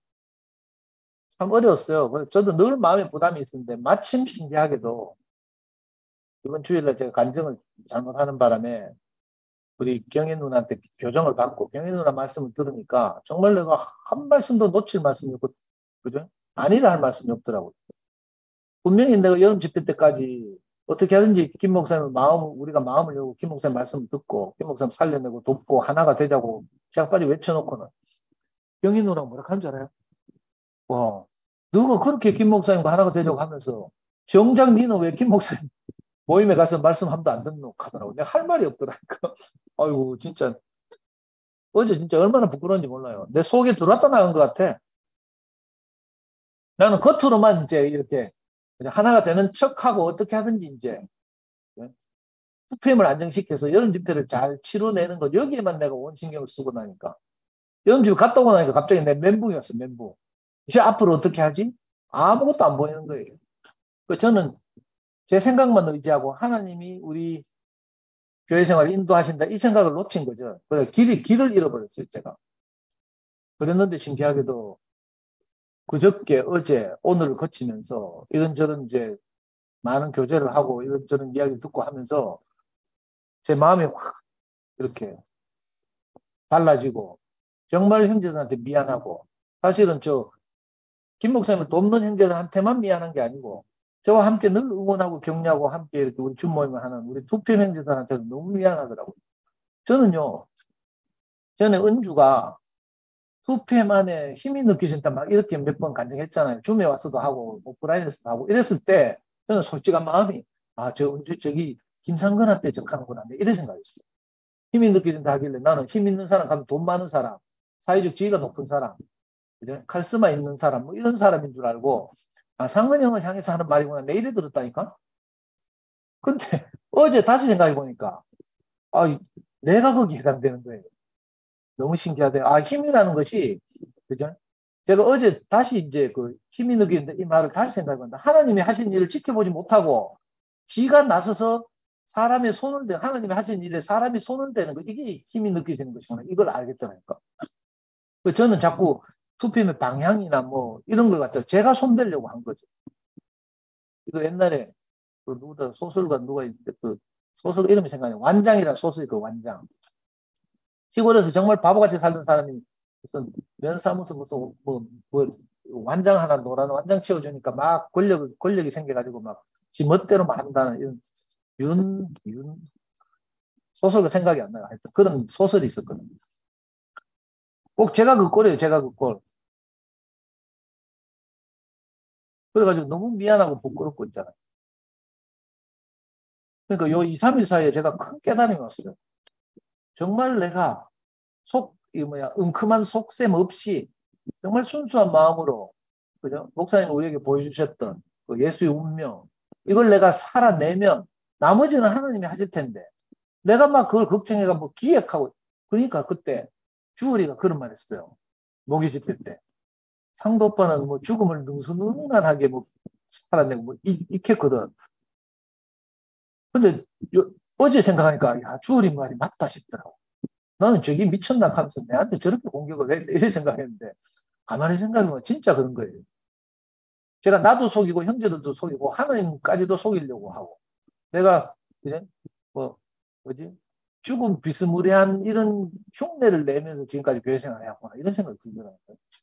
참 어려웠어요. 그래서 저도 늘 마음에 부담이 있었는데 마침 신기하게도 이번 주일날 제가 간증을 잘못하는 바람에 우리 경혜 누나한테 교정을 받고 경혜 누나 말씀을 들으니까 정말 내가 한 말씀도 놓칠 말씀이 없고, 그죠? 아니라 할 말씀이 없더라고요. 분명히 내가 여름 집회 때까지 어떻게 하든지 김 목사님 우리가 마음을 열고 김 목사님 말씀을 듣고 김 목사님 살려내고 돕고 하나가 되자고 제가 빨리 외쳐놓고는 경희 누나가 뭐라 하는 줄 알아요? 와, 너가 그렇게 김 목사님과 하나가 되자고 하면서 정작 니는 왜 김 목사님 모임에 가서 말씀 한 번도 안 듣노 하더라고. 내가 할 말이 없더라니까. 아이고, 진짜 어제 진짜 얼마나 부끄러운지 몰라요. 내 속에 들어왔다 나간 것 같아. 나는 겉으로만 이제 이렇게 그냥 하나가 되는 척하고 어떻게 하든지 이제 수표임을 안정시켜서 여름 집회를 잘 치러내는 것, 여기에만 내가 온 신경을 쓰고 나니까 여름 집회 갔다 오고 나니까 갑자기 내 멘붕이 왔어. 멘붕. 이제 앞으로 어떻게 하지? 아무것도 안 보이는 거예요. 저는 제 생각만 의지하고 하나님이 우리 교회 생활을 인도하신다 이 생각을 놓친 거죠. 그래 길을 잃어버렸어요. 제가. 그랬는데 신기하게도 그저께 어제 오늘을 거치면서 이런저런 이제 많은 교제를 하고 이런저런 이야기를 듣고 하면서 제 마음이 확 이렇게 달라지고 정말 형제들한테 미안하고 사실은 김 목사님을 돕는 형제들한테만 미안한 게 아니고 저와 함께 늘 응원하고 격려하고 함께 이렇게 우리 준모임을 하는 우리 투표 형제들한테도 너무 미안하더라고요. 저는요, 전에 은주가 투표만에 힘이 느껴진다 막 이렇게 몇 번 간증했잖아요. 줌에 와서도 하고 오프라인에서도 하고 이랬을 때 저는 솔직한 마음이 저 은주 저기 김상근한테 적하는구나 이런 생각이었어요. 힘이 느껴진다 하길래 나는 힘 있는 사람 가면 돈 많은 사람, 사회적 지위가 높은 사람, 그죠? 카리스마 있는 사람, 뭐 이런 사람인 줄 알고, 상근이 형을 향해서 하는 말이구나. 내일에 들었다니까? 근데 어제 다시 생각해 보니까, 내가 거기에 해당되는 거예요. 너무 신기하대요. 힘이라는 것이, 그죠? 제가 어제 다시 이제 그 힘이 느끼는데 이 말을 다시 생각해 본다. 하나님이 하신 일을 지켜보지 못하고, 지가 나서서 사람의 손을 하나님이 하신 일에 사람이 손을 대는 거, 이게 힘이 느껴지는 것이구나. 이걸 알겠더라니까. 저는 자꾸 투표의 방향이나 뭐 이런 걸 갖다 제가 손대려고 한 거죠. 이거 옛날에 그 누구다 소설가 누가 그 소설 이름이 생각나요. 완장이라는 소설이 그 완장. 시골에서 정말 바보같이 살던 사람이 무슨 면사무소 무슨 뭐 완장 하나 노란 완장 채워주니까 막 권력이 생겨가지고 막 지 멋대로 막 한다는 이런 윤 소설가 생각이 안 나요. 하여튼 그런 소설이 있었거든요. 꼭 제가 그 꼴이에요. 제가 그 꼴. 그래가지고 너무 미안하고 부끄럽고 있잖아요. 그러니까 요 2, 3일 사이에 제가 큰 깨달음이 왔어요. 정말 내가 웅큼한 속셈 없이 정말 순수한 마음으로, 그죠? 목사님 우리에게 보여주셨던 그 예수의 운명, 이걸 내가 살아내면 나머지는 하나님이 하실 텐데, 내가 막 그걸 걱정해가 뭐 기획하고, 그러니까 그때 주월이가 그런 말 했어요. 모기 집회 때. 상도 오빠는 뭐 죽음을 능수능란하게 뭐 살아내고 뭐 익혔거든. 근데 어제 생각하니까 야 주어린 말이 맞다 싶더라고. 나는 저기 미쳤나 하면서 내한테 저렇게 공격을 해 이렇게 생각했는데 가만히 생각해보면 진짜 그런 거예요. 제가 나도 속이고 형제들도 속이고 하나님까지도 속이려고 하고 내가 그냥 뭐 뭐지 죽음 비스무리한 이런 흉내를 내면서 지금까지 교회 생활을 해왔구나 이런 생각이 들더라고요.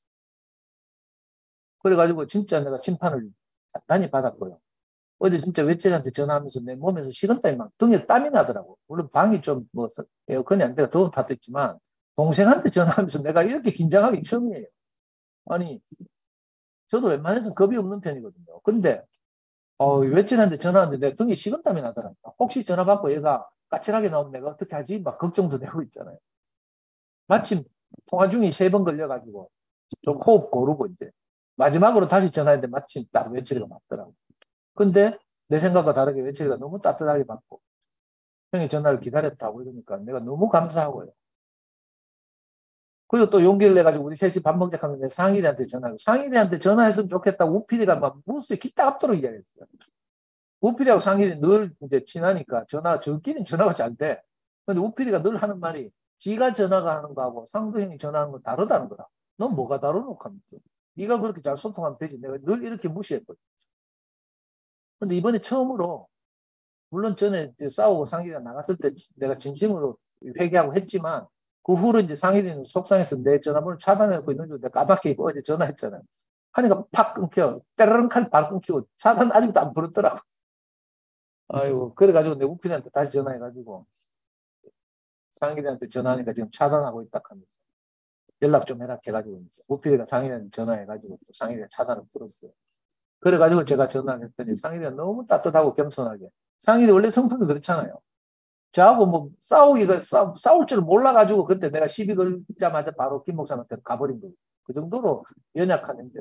그래가지고 진짜 내가 심판을 단단히 받았고요. 어제 진짜 외칠한테 전화하면서 내 몸에서 식은땀이 막 등에 땀이 나더라고. 물론 방이 좀 뭐 에어컨이 안 돼서 더운 탓도 있지만 동생한테 전화하면서 내가 이렇게 긴장하기 처음이에요. 아니 저도 웬만해서는 겁이 없는 편이거든요. 근데 외칠한테 전화하는데 내 등에 식은땀이 나더라고요. 혹시 전화 받고 얘가 까칠하게 나오면 내가 어떻게 하지? 막 걱정도 되고 있잖아요. 마침 통화 중이 3번 걸려가지고 좀 호흡 고르고 이제 마지막으로 다시 전화했는데 마침 딱 외칠이가 맞더라고. 근데 내 생각과 다르게 외칠이가 너무 따뜻하게 받고 형이 전화를 기다렸다고 이러니까 내가 너무 감사하고요. 그리고 또 용기를 내가지고 우리 셋이 밥 먹자 하면 내 상일이한테 전화하고 상일이한테 전화했으면 좋겠다고 우필이가 막 무수에 기타 앞도록 이야기했어요. 우필이하고 상일이 늘 이제 친하니까 저끼리는 전화가 잘 돼. 근데 우필이가 늘 하는 말이 지가 전화가 하는 거하고 상도 형이 전화하는 거 다르다는 거다. 넌 뭐가 다르노 하면서. 네가 그렇게 잘 소통하면 되지. 내가 늘 이렇게 무시했거든. 근데 이번에 처음으로 물론 전에 이제 싸우고 상일이가 나갔을 때 내가 진심으로 회개하고 했지만 그 후로 이제 상일이는 속상해서 내 전화번호 차단해놓고 있는 줄 내가 까맣게 어제 전화했잖아요. 하니까 팍 끊겨. 때르릉 칼 바로 끊기고 차단 아직도 안 부르더라고. 아이고 그래가지고 내 우필이한테 다시 전화해가지고 상일이한테 전화하니까 지금 차단하고 있다 하면서 연락 좀 해라 해가지고 이제 우필이가 상일이한테 전화해가지고 또 상일이가 차단을 풀었어요. 그래가지고 제가 전화를 했더니 상일이가 너무 따뜻하고 겸손하게 상일이 원래 성품이 그렇잖아요. 저하고 뭐 싸우기가 싸울 줄 몰라가지고 그때 내가 시비 걸자마자 바로 김 목사한테 가버린 거예요. 그 정도로 연약한 형제.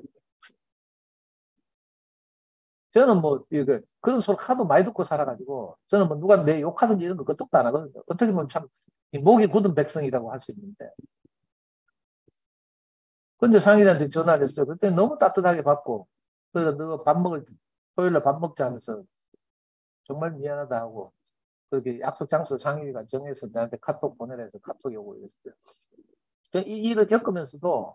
저는 뭐 이거 그런 소리 하도 많이 듣고 살아가지고 저는 뭐 누가 내 욕하든지 이런 거 끄떡도 안 하거든요. 어떻게 보면 참 목이 굳은 백성이라고 할 수 있는데. 근데 상인한테 전화를 했어요. 그때 너무 따뜻하게 받고 그래서 너 밥 먹을 토요일날 밥 먹자 하면서 정말 미안하다 하고 그렇게 약속 장소 상인이가 정해서 나한테 카톡 보내라 해서 카톡이 오고 이랬어요. 이 일을 겪으면서도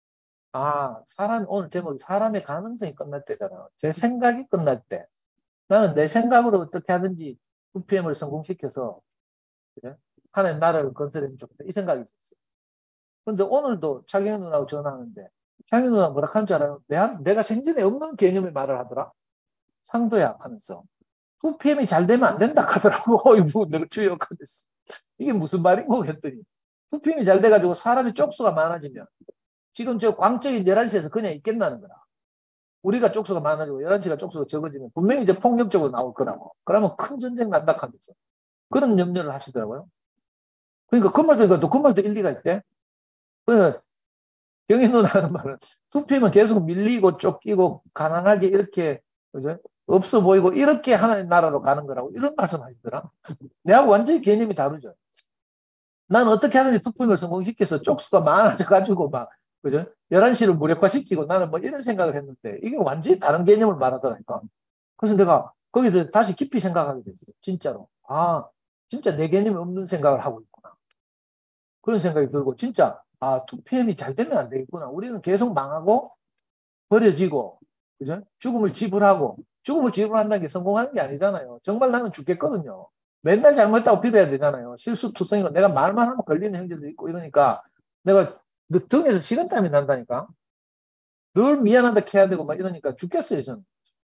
오늘 제목이 사람의 가능성이 끝날 때잖아. 제 생각이 끝날 때. 나는 내 생각으로 어떻게 하든지 UPM을 성공시켜서, 그래? 하나님 나라를 건설하면 좋겠다. 이 생각이 있었어. 근데 오늘도 차경 누나하고 전화하는데, 차경 누나 뭐라 하는 줄 알아요? 내가 생전에 없는 개념의 말을 하더라? 상도야 하면서. UPM이 잘 되면 안 된다 하더라고. 어이구, 내가 주역하겠어. 이게 무슨 말인고 했더니. UPM이 잘 돼가지고 사람이 쪽수가 많아지면, 지금 저 광적인 11시에서 그냥 있겠나는 거라. 우리가 쪽수가 많아지고 11시가 쪽수가 적어지면 분명히 이제 폭력적으로 나올 거라고. 그러면 큰 전쟁 난다 하면서. 그런 염려를 하시더라고요. 그러니까 그 말도 일리가 있대. 그러니까 경희 누나는 말은 투표면 계속 밀리고 쫓기고 가난하게 이렇게 그죠? 없어 보이고 이렇게 하나의 나라로 가는 거라고 이런 말씀 하시더라. 내하고 완전히 개념이 다르죠. 나는 어떻게 하는지 투표를 성공시켜서 쪽수가 많아져가지고 막 그죠? 11시를 무력화시키고 나는 뭐 이런 생각을 했는데 이게 완전히 다른 개념을 말하더라니까. 그래서 내가 거기서 다시 깊이 생각하게 됐어요. 진짜로. 진짜 내 개념이 없는 생각을 하고 있구나. 그런 생각이 들고, 진짜, 2PM이 잘 되면 안 되겠구나. 우리는 계속 망하고, 버려지고, 그죠? 죽음을 지불한다는 게 성공하는 게 아니잖아요. 정말 나는 죽겠거든요. 맨날 잘못했다고 빌어야 되잖아요. 실수투성이고, 내가 말만 하면 걸리는 형제도 있고, 이러니까, 내가 너 등에서 식은땀이 난다니까? 늘 미안하다 해야 되고, 막 이러니까 죽겠어요, 저는.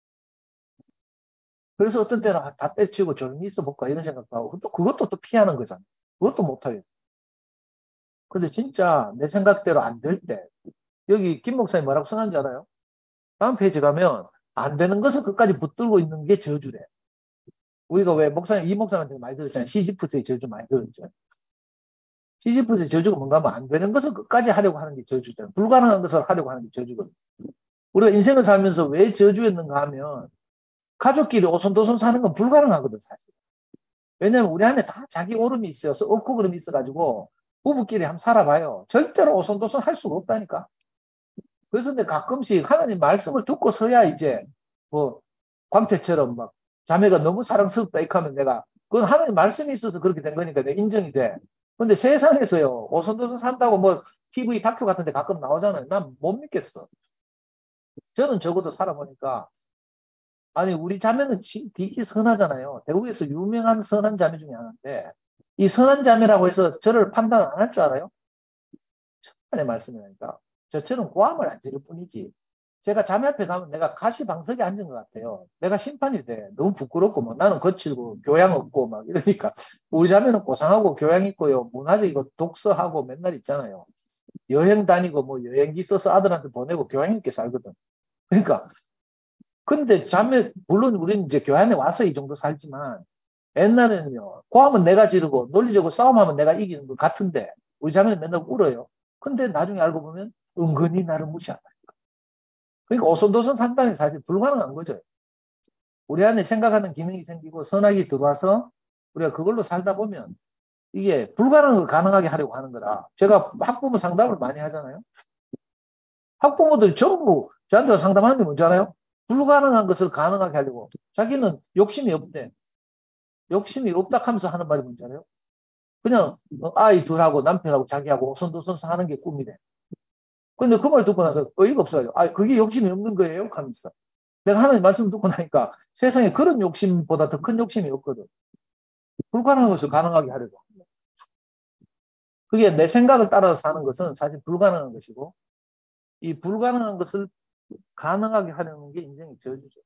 그래서 어떤 때는 다 때치고 조용히 있어 볼까 이런 생각도 하고 또 그것도 또 피하는 거잖아. 그것도 못하겠어. 근데 진짜 내 생각대로 안 될 때, 여기 김 목사님 뭐라고 써놨는지 알아요? 다음 페이지 가면 안 되는 것을 끝까지 붙들고 있는 게 저주래. 우리가 왜 이 목사님한테 많이 들었잖아요. 시지프스의 저주 많이 들었죠. 시지프스의 저주가 뭔가 하면 안 되는 것을 끝까지 하려고 하는 게 저주잖아요. 불가능한 것을 하려고 하는 게 저주거든요. 우리가 인생을 살면서 왜 저주였는가 하면 가족끼리 오손도손 사는 건 불가능하거든, 사실. 왜냐면 우리 안에 다 자기 오름이 있어서 없고 그름이 있어가지고 부부끼리 한번 살아봐요. 절대로 오손도손 할 수가 없다니까. 그래서 근데 가끔씩 하나님 말씀을 듣고서야 이제 뭐 광태처럼 막 자매가 너무 사랑스럽다 이렇게 하면 내가 그건 하나님 말씀이 있어서 그렇게 된 거니까 내 인정이 돼. 근데 세상에서요 오손도손 산다고 뭐 TV 다큐 같은 데 가끔 나오잖아요. 난 못 믿겠어. 저는 적어도 살아보니까 아니 우리 자매는 되게 선하잖아요. 대국에서 유명한 선한 자매 중에 하나인데 이 선한 자매라고 해서 저를 판단 안 할 줄 알아요? 하나님의 말씀이니까 저처럼 고함을 안 지를 뿐이지. 제가 자매 앞에 가면 내가 가시방석에 앉은 것 같아요. 내가 심판이 돼. 너무 부끄럽고, 막 나는 거칠고, 교양 없고, 막 이러니까. 우리 자매는 고상하고, 교양 있고요. 문화적이고, 독서하고 맨날 있잖아요. 여행 다니고, 뭐 여행기 써서 아들한테 보내고 교양 있게 살거든. 그러니까. 근데 자매, 물론 우리는 이제 교회 안에 와서 이 정도 살지만, 옛날에는요, 고함은 내가 지르고, 논리적으로 싸움하면 내가 이기는 것 같은데, 우리 자매는 맨날 울어요. 근데 나중에 알고 보면, 은근히 나를 무시한다. 그러니까 오손도손 산다는 게 사실 불가능한 거죠. 우리 안에 생각하는 기능이 생기고 선악이 들어와서 우리가 그걸로 살다 보면 이게 불가능한 걸 가능하게 하려고 하는 거라. 제가 학부모 상담을 많이 하잖아요. 학부모들이 전부 저한테 상담하는 게 뭔지 알아요? 불가능한 것을 가능하게 하려고. 자기는 욕심이 없대. 욕심이 없다 하면서 하는 말이 뭔지 알아요? 그냥 아이 둘하고 남편하고 자기하고 오손도손 사는 게 꿈이래. 근데 그 말 듣고 나서 어이가 없어요. 그게 욕심이 없는 거예요? 하면서. 내가 하나님 말씀 듣고 나니까 세상에 그런 욕심보다 더 큰 욕심이 없거든. 불가능한 것을 가능하게 하려고. 그게 내 생각을 따라서 사는 것은 사실 불가능한 것이고, 이 불가능한 것을 가능하게 하려는 게 인생의 저주죠.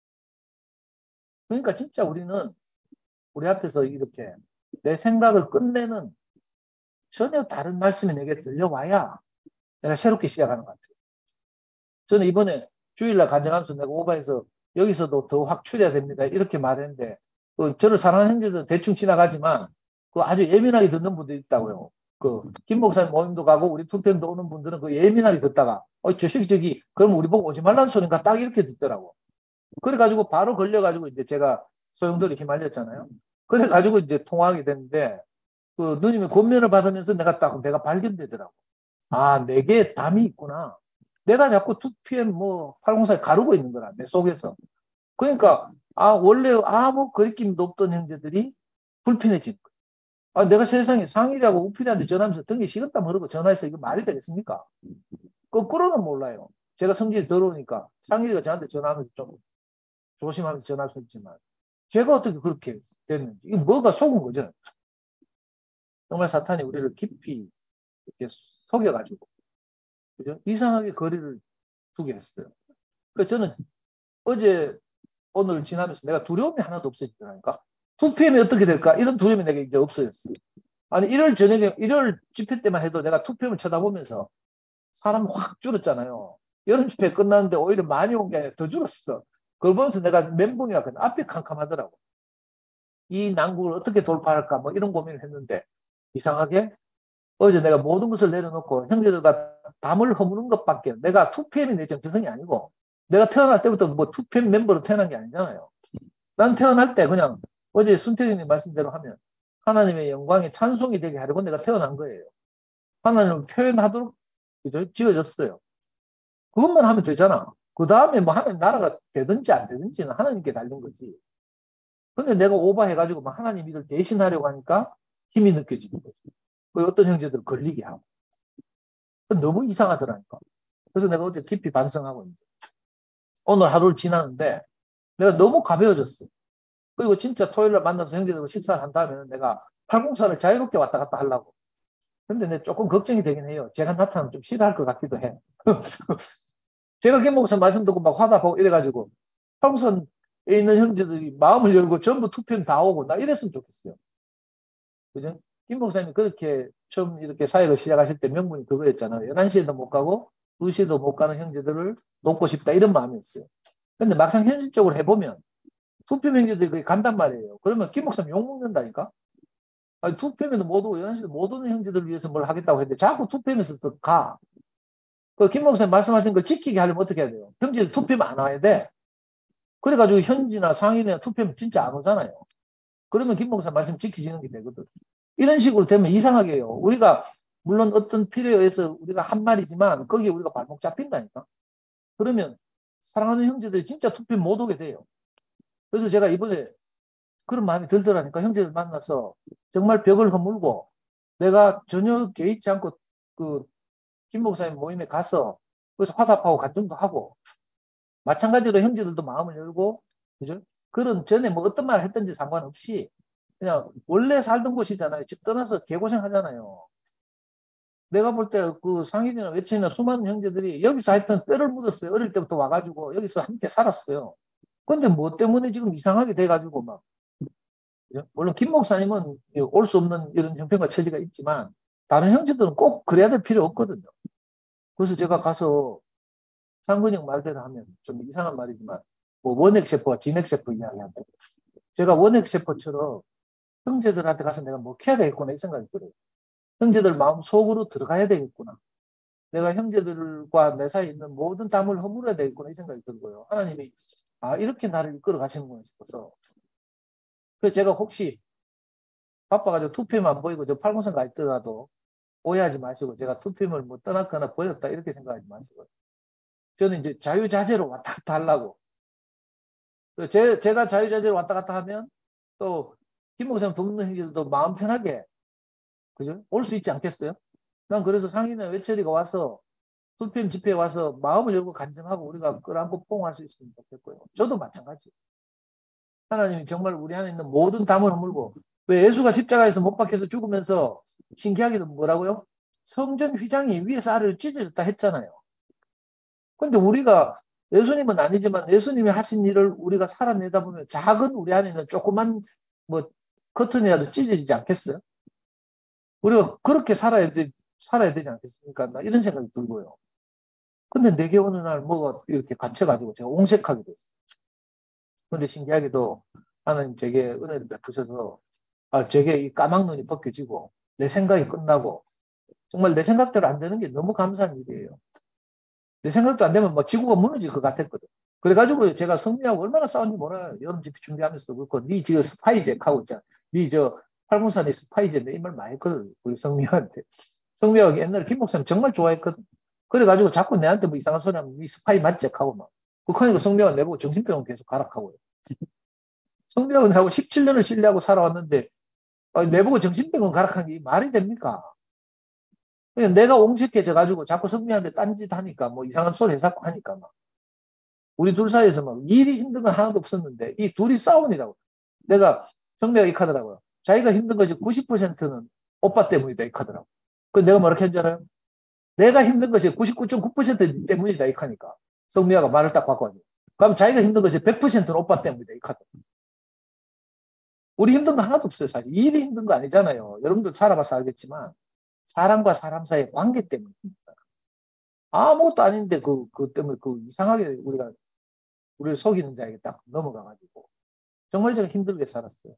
그러니까 진짜 우리는 우리 앞에서 이렇게 내 생각을 끝내는 전혀 다른 말씀이 내게 들려와야 내가 새롭게 시작하는 것 같아요. 저는 이번에 주일날 간증하면서 내가 오바해서 여기서도 더 확 추려야 됩니다. 이렇게 말했는데, 저를 사랑하는 형제들은 대충 지나가지만, 아주 예민하게 듣는 분들이 있다고요. 김 목사님 모임도 가고, 우리 투표도 오는 분들은 예민하게 듣다가, 저기, 그럼 우리 보고 오지 말라는 소린가 딱 이렇게 듣더라고. 그래가지고 바로 걸려가지고 이제 제가 소용돌이 휘말렸잖아요. 그래가지고 이제 통화하게 됐는데, 누님의 권면을 받으면서 내가 발견되더라고. 아, 내게 담이 있구나. 내가 자꾸 2PM 804에 가르고 있는 거라, 내 속에서. 그러니까, 원래 아무 거리낌도 없던 형제들이 불편해진 거야. 내가 세상에 상일이하고 우필이한테 전화하면서 등에 식은땀 흐르고 전화해서 이거 말이 되겠습니까? 거꾸로는 몰라요. 제가 성질이 더러우니까 상일이가 저한테 전화하면서 좀 조심하면서 전화할 수 있지만, 제가 어떻게 그렇게 됐는지, 이거 뭐가 속은 거죠? 정말 사탄이 우리를 깊이 이렇게 속여가지고, 그죠? 이상하게 거리를 두게 했어요. 그래서 저는 어제, 오늘 지나면서 내가 두려움이 하나도 없어지더라니까. 2PM이 어떻게 될까? 이런 두려움이 내게 이제 없어졌어. 아니, 1월 저녁에, 1월 집회 때만 해도 내가 2PM을 쳐다보면서 사람 확 줄었잖아요. 여름 집회 끝났는데 오히려 많이 온 게 아니라 더 줄었어. 그걸 보면서 내가 멘붕이 왔거든. 앞이 캄캄하더라고. 이 난국을 어떻게 돌파할까? 뭐 이런 고민을 했는데, 이상하게 어제 내가 모든 것을 내려놓고 형제들과 담을 허무는 것밖에, 내가 2PM이 내 정체성이 아니고, 내가 태어날 때부터 뭐 2PM 멤버로 태어난 게 아니잖아요. 난 태어날 때 그냥 어제 순태경님 말씀대로 하면 하나님의 영광에 찬송이 되게 하려고 내가 태어난 거예요. 하나님을 표현하도록, 그죠? 지어졌어요. 그것만 하면 되잖아. 그 다음에 뭐 하나님 나라가 되든지 안 되든지는 하나님께 달린 거지. 근데 내가 오버해가지고 막 하나님 일을 대신하려고 하니까 힘이 느껴지는 거지. 그 어떤 형제들 걸리게 하고. 너무 이상하더라니까. 그래서 내가 어제 깊이 반성하고 있는데, 오늘 하루를 지나는데 내가 너무 가벼워졌어. 그리고 진짜 토요일날 만나서 형제들과 식사를 한 다음에는 내가 804를 자유롭게 왔다 갔다 하려고. 근데 내 조금 걱정이 되긴 해요. 제가 나타나면 좀 싫어할 것 같기도 해. 제가 김목사 말씀 듣고 막 화답하고 이래가지고 804에 있는 형제들이 마음을 열고 전부 투표는 다 오고 나 이랬으면 좋겠어요. 그죠? 김 목사님이 그렇게 처음 이렇게 사역을 시작하실 때 명분이 그거였잖아요. 11시에도 못 가고 2시에도 못 가는 형제들을 돕고 싶다 이런 마음이었어요. 근데 막상 현실적으로 해보면 투표 형제들이 거기 간단 말이에요. 그러면 김 목사님 욕먹는다니까? 아니, 투표면은 못 오고 11시도 못 오는 형제들을 위해서 뭘 하겠다고 했는데 자꾸 투표면서 또 가. 김 목사님 말씀하신 걸 지키게 하려면 어떻게 해야 돼요? 형제들 투표면 안 와야 돼. 그래가지고 현지나 상인이나 투표면 진짜 안 오잖아요. 그러면 김 목사님 말씀 지키지는 게 되거든. 이런 식으로 되면 이상하게 해요. 우리가 물론 어떤 필요에 의해서 우리가 한 말이지만 거기에 우리가 발목 잡힌다니까. 그러면 사랑하는 형제들이 진짜 투표 못 오게 돼요. 그래서 제가 이번에 그런 마음이 들더라니까. 형제들 만나서 정말 벽을 허물고 내가 전혀 개의치 않고 김 목사님 모임에 가서 그래서 화답하고 간증도 하고 마찬가지로 형제들도 마음을 열고, 그죠? 그런 전에 뭐 어떤 말을 했든지 상관없이 그냥 원래 살던 곳이잖아요. 집 떠나서 개고생 하잖아요. 내가 볼 때 상인이나 외친이나 수많은 형제들이 여기서 하여튼 뼈를 묻었어요. 어릴 때부터 와가지고 여기서 함께 살았어요. 근데 뭐 때문에 지금 이상하게 돼가지고 막, 그죠? 물론 김 목사님은 올 수 없는 이런 형편과 처지가 있지만 다른 형제들은 꼭 그래야 될 필요 없거든요. 그래서 제가 가서 상근형 말대로 하면 좀 이상한 말이지만 뭐 원액세포와 진액세포 이야기한다. 제가 원액세포처럼 형제들한테 가서 내가 뭐 해야 되겠구나 이 생각이 들어요. 형제들 마음 속으로 들어가야 되겠구나. 내가 형제들과 내 사이에 있는 모든 담을 허물어야 되겠구나 이 생각이 들고요. 하나님이 이렇게 나를 이끌어 가시는구나 싶어서. 그래서 제가 혹시 바빠가지고 투표만 안 보이고 저 팔공산 가 있더라도 오해하지 마시고 제가 투표를 뭐 떠났거나 버렸다 이렇게 생각하지 마시고 저는 이제 자유자재로 왔다 갔다 하려고. 제가 자유자재로 왔다 갔다 하면 또 김 목사님 돕는 형제들도 마음 편하게, 그죠? 올 수 있지 않겠어요? 난 그래서 상인의 외철이가 와서 2PM 집회에 와서 마음을 열고 간증하고 우리가 끌어안고 포옹할 수 있으면 좋겠고요. 저도 마찬가지. 하나님이 정말 우리 안에 있는 모든 담을 허물고, 왜 예수가 십자가에서 못 박혀서 죽으면서 신기하게도 뭐라고요? 성전 휘장이 위에서 아래로 찢어졌다 했잖아요. 근데 우리가 예수님은 아니지만 예수님이 하신 일을 우리가 살아내다 보면 작은 우리 안에 있는 조그만 뭐 커튼이라도 찢어지지 않겠어요? 우리가 그렇게 살아야 되지 않겠습니까? 나 이런 생각이 들고요. 근데 내게 어느 날 뭐가 이렇게 갇혀가지고 제가 옹색하게 됐어요. 근데 신기하게도 하나님 제게 은혜를 베푸셔서 제게 이 까막눈이 벗겨지고 내 생각이 끝나고 정말 내 생각대로 안 되는 게 너무 감사한 일이에요. 내 생각도 안 되면 뭐 지구가 무너질 것 같았거든. 그래가지고 제가 성미하고 얼마나 싸운지 몰라요. 여름 집회 준비하면서도 그렇고, 니 지금 스파이제 하고 있잖아. 니 저 팔문산에 스파이제 내 이 말 많이 했거든. 우리 성미한테. 성미하고 옛날에 김 목사님 정말 좋아했거든. 그래가지고 자꾸 내한테 뭐 이상한 소리 하면 니 스파이 맞지? 하고 막. 그러니까 성미하고 내보고 정신병원 계속 가라하고요. 성미하고 내하고 17년을 신뢰하고 살아왔는데, 내보고 정신병원 가라한 게 말이 됩니까? 그냥 내가 옹색해져가지고 자꾸 성미한테 딴짓 하니까 뭐 이상한 소리 해사고 하니까 막. 우리 둘 사이에서 막 일이 힘든 건 하나도 없었는데 이 둘이 싸움이라고. 내가 성미가 이 카더라고요. 자기가 힘든 것이 90%는 오빠 때문이다 이 카더라고. 그 내가 뭐라고 했는지 알아요? 내가 힘든 것이 99.9% 때문이다 이 카니까. 성미아가 말을 딱 바꿔가지고. 그럼 자기가 힘든 것이 100%는 오빠 때문이다 이 카더. 우리 힘든 거 하나도 없어요 사실. 일이 힘든 거 아니잖아요. 여러분들 살아봐서 알겠지만 사람과 사람 사이의 관계 때문입니다. 아무것도 아닌데 그 때문에 이상하게 우리를 속이는 자에게 딱 넘어가가지고 정말 제가 힘들게 살았어요.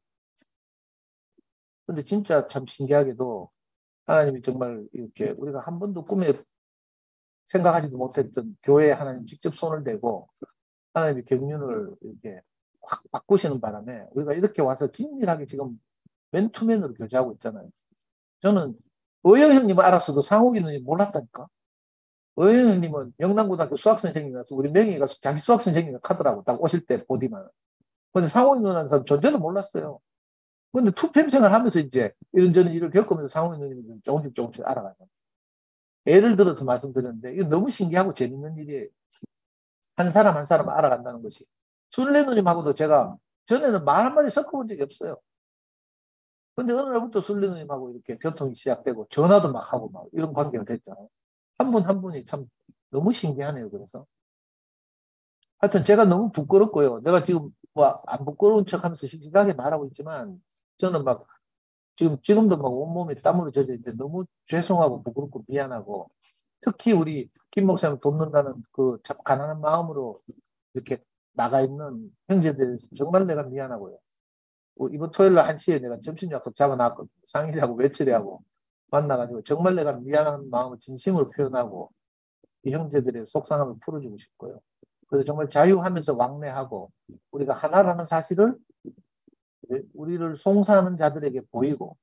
근데 진짜 참 신기하게도 하나님이 정말 이렇게 우리가 한 번도 꿈에 생각하지도 못했던 교회에 하나님 직접 손을 대고 하나님이 경륜을 이렇게 확 바꾸시는 바람에 우리가 이렇게 와서 긴밀하게 지금 맨투맨으로 교제하고 있잖아요. 저는 의영 형님을 알았어도 상욱이 누님 몰랐다니까. 의영 형님은 영남고등학교 수학선생님이라서 우리 명희가 자기 수학선생님이 하더라고. 딱 오실 때 보디만. 근데 상욱이 누나는 사람 존재도 몰랐어요. 근데 투팸 생활하면서 이제 이런저런 일을 겪으면서 상훈 누님이 조금씩 알아가죠. 예를 들어서 말씀드렸는데 이거 너무 신기하고 재밌는 일이에요. 한 사람 한 사람 알아간다는 것이. 순례 누님하고도 제가 전에는 말 한마디 섞어본 적이 없어요. 근데 어느 날부터 순례 누님하고 이렇게 교통이 시작되고 전화도 막 하고 막 이런 관계가 됐잖아요. 한 분 한 분이 참 너무 신기하네요. 그래서 하여튼 제가 너무 부끄럽고요. 내가 지금 뭐 안 부끄러운 척 하면서 솔직하게 말하고 있지만 저는 막 지금도 막 온몸에 땀으로 젖어 있는데 너무 죄송하고 부끄럽고 미안하고 특히 우리 김 목사님 돕는다는 그 참 가난한 마음으로 이렇게 나가 있는 형제들 정말 내가 미안하고요. 이번 토요일 날 1시에 내가 점심 약속 잡아놨거든요. 상일이하고 외출이하고 만나가지고 정말 내가 미안한 마음을 진심으로 표현하고 이 형제들의 속상함을 풀어주고 싶고요. 그래서 정말 자유하면서 왕래하고 우리가 하나라는 사실을 우리를 송사하는 자들에게 보이고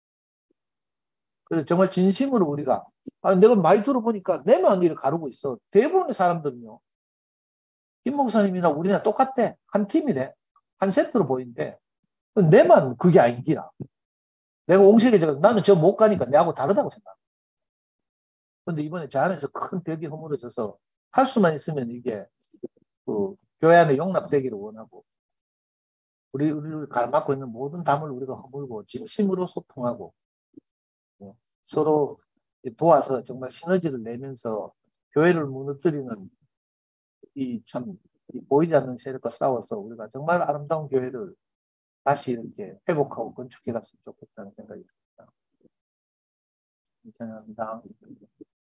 그래서 정말 진심으로 우리가 내가 많이 들어보니까 내만 이를 가르고 있어. 대부분의 사람들은요. 김 목사님이나 우리나 똑같대. 한 팀이래. 한 세트로 보이는데 내만 그게 아닌기라. 내가 옹색해져 나는 저 못 가니까 내하고 다르다고 생각해. 근데 이번에 저 안에서 큰 벽이 허물어져서 할 수만 있으면 이게 그 교회 안에 용납되기를 원하고 우리를 가로막고 있는 모든 담을 우리가 허물고 진심으로 소통하고 서로 도와서 정말 시너지를 내면서 교회를 무너뜨리는 이 참 보이지 않는 세력과 싸워서 우리가 정말 아름다운 교회를 다시 이렇게 회복하고 건축해 갔으면 좋겠다는 생각이 듭니다. 감사합니다.